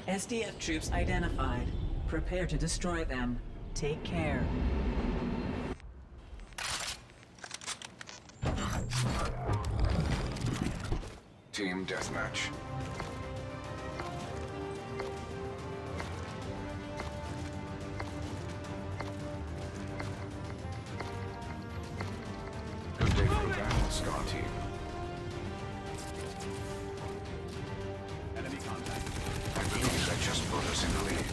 SDF troops identified. Prepare to destroy them. Take care. Team deathmatch. Good day for a battle, Scar Team. Enemy contact. I believe that just put us in the lead.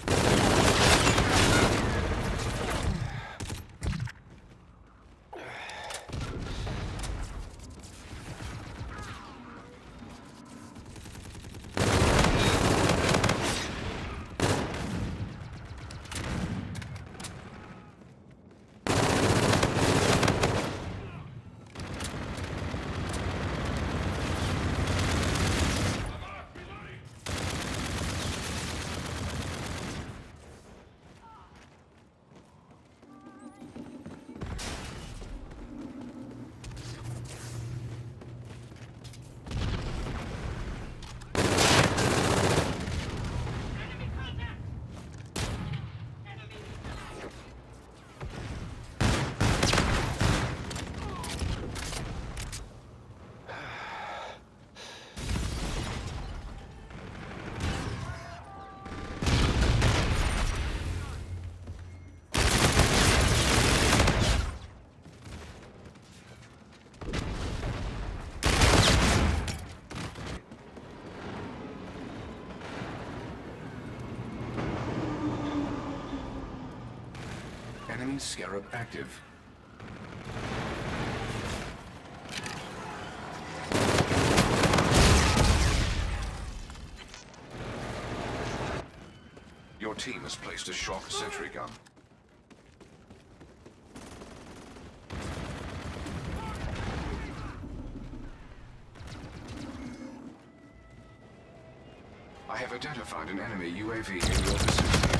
Enemy Scarab active. Your team has placed a shock sentry gun. I have identified an enemy UAV in your vicinity.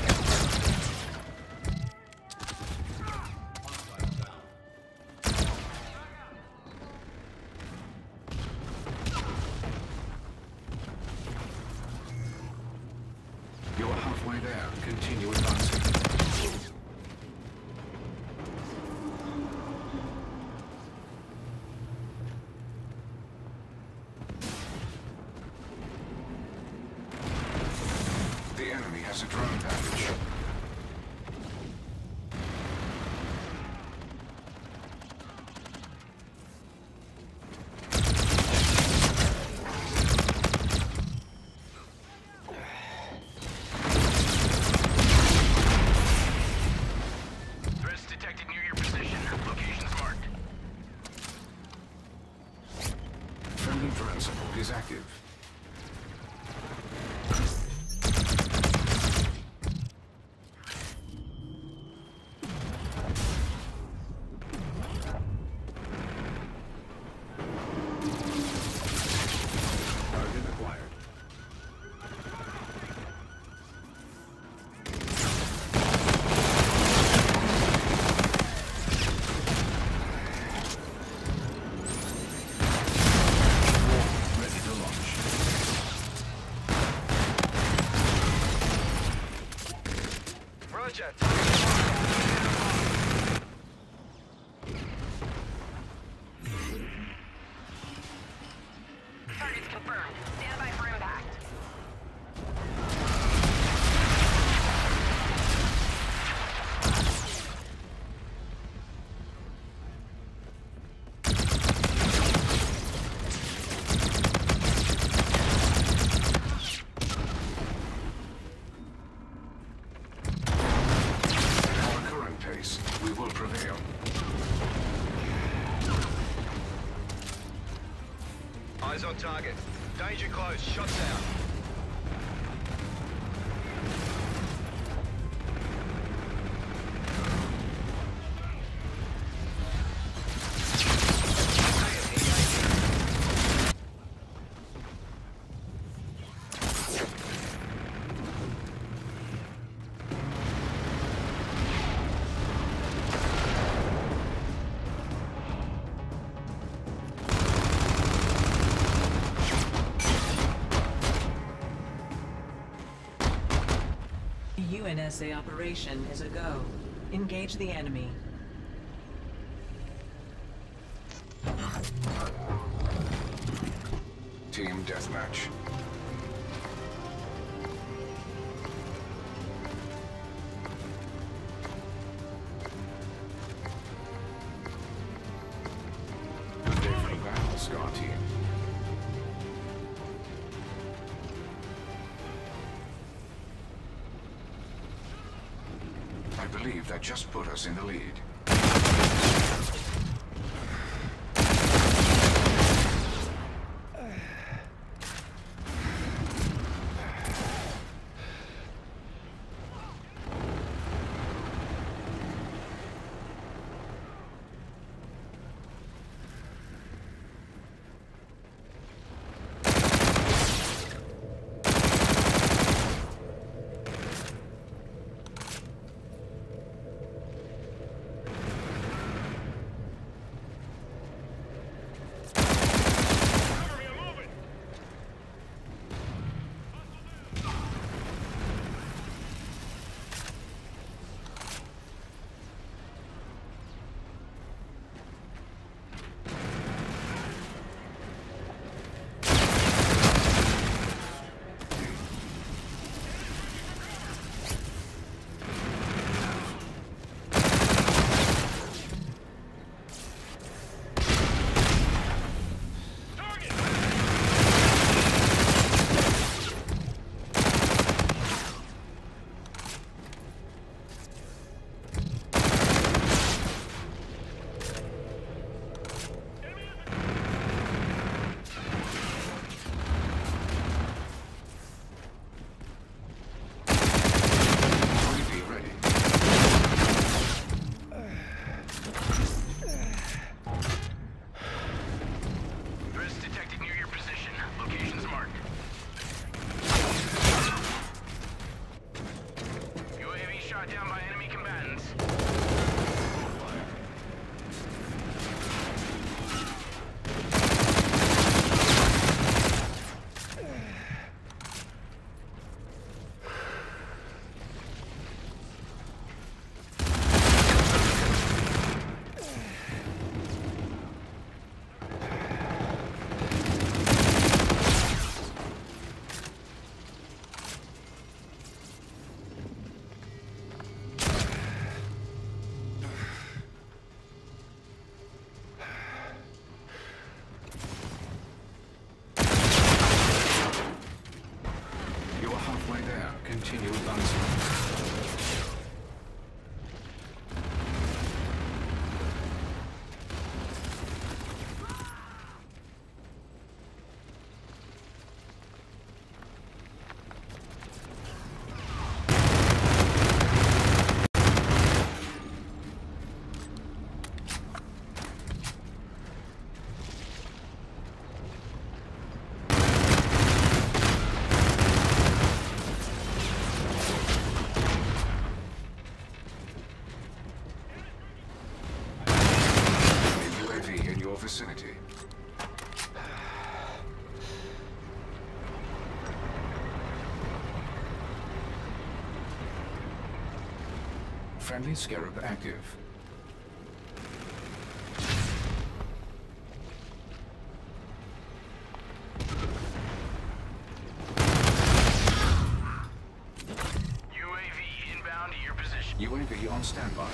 You are halfway there. Continue advancing. The enemy has a drone package. Friendly drone support is active. Target acquired. Ready to launch. Roger. Targets confirmed. Stand by for impact. At our current pace, we will prevail. Eyes on target. Danger close. Shots out. UNSA operation is a go. Engage the enemy. Team deathmatch. Good day for the battle, Scar Team. I believe that just put us in the lead. Continue advancing. Vicinity. Friendly Scarab active. UAV inbound to your position. UAV on standby.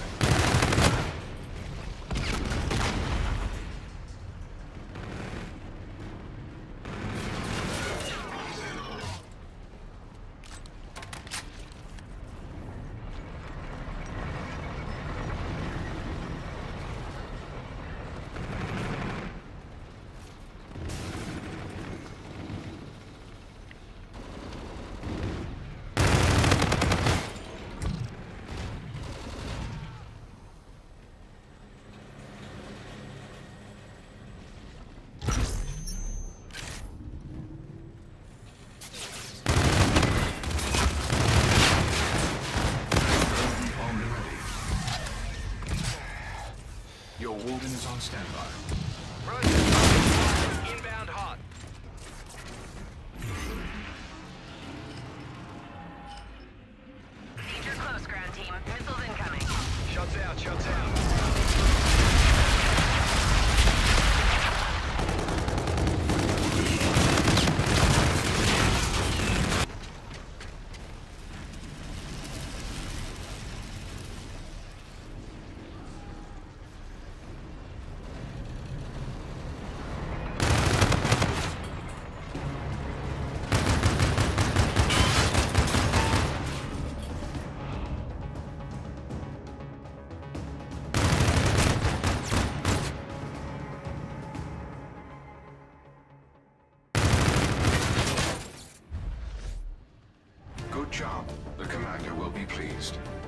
job. The commander will be pleased.